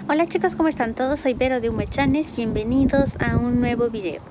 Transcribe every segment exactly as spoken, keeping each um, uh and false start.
Hola chicos, ¿cómo están todos? Soy Vero de Umechanes, bienvenidos a un nuevo video.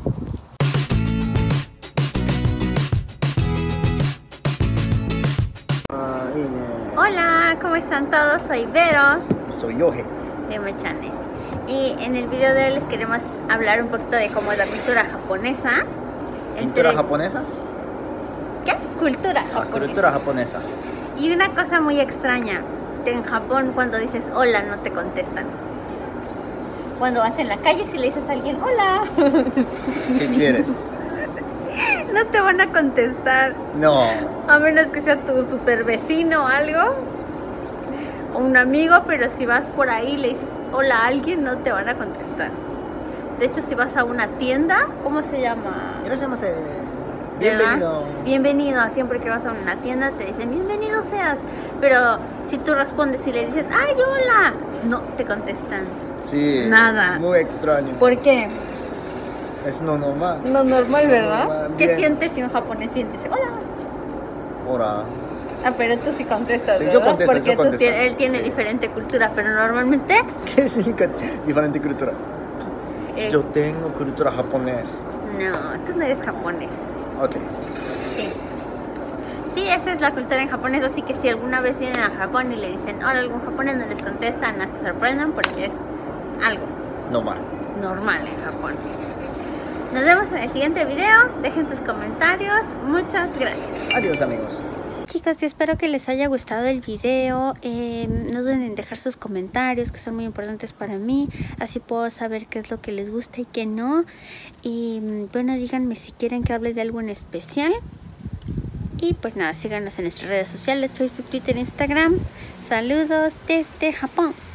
Hola, ¿cómo están todos? Soy Vero. Soy Yoje de Umechanes. Y en el video de hoy les queremos hablar un poquito de cómo es la cultura japonesa. ¿Cultura Entre... japonesa? ¿Qué? Cultura Ah, japonesa. cultura japonesa. Y una cosa muy extraña, en Japón cuando dices hola no te contestan. Cuando vas en la calle si le dices a alguien hola, ¿Qué quieres? no te van a contestar. No. A menos que sea tu super vecino o algo, o un amigo, pero si vas por ahí y le dices hola a alguien, no te van a contestar. De hecho, si vas a una tienda, ¿cómo se llama? Gracias, eh, ¿Verdad? bienvenido. Bienvenido. Siempre que vas a una tienda te dicen bienvenido seas. Pero si tú respondes y le dices ay hola, no te contestan. Sí. Nada. Muy extraño. ¿Por qué? Es no normal. No normal, ¿verdad? No normal. ¿Qué Bien. sientes si un japonés viene y dice hola? Hola. Ah, pero tú sí contestas, Sí, yo ¿verdad? contesto, Porque yo tú contesto. tiene- él tiene Sí. diferente cultura, pero normalmente ¿Qué significa diferente cultura? eh, Yo tengo cultura japonesa. no, tú no eres japonés. Ok. Sí. Sí, esa es la cultura en japonés, así que si alguna vez vienen a Japón y le dicen hola a algún japonés, no les contestan, no se sorprendan porque es algo Normal. normal en Japón. Nos vemos en el siguiente video, dejen sus comentarios, muchas gracias. Adiós, amigos. Chicos, espero que les haya gustado el video. Eh, no duden en dejar sus comentarios, que son muy importantes para mí. Así puedo saber qué es lo que les gusta y qué no. Y bueno, díganme si quieren que hable de algo en especial. Y pues nada, síganos en nuestras redes sociales, Facebook, Twitter, Instagram. Saludos desde Japón.